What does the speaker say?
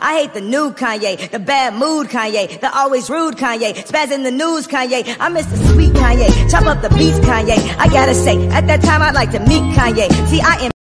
I hate the new Kanye, the bad mood Kanye, the always rude Kanye, spaz in the news Kanye. I miss the sweet Kanye, chop up the beats Kanye. I gotta say, at that time I'd like to meet Kanye. See, I am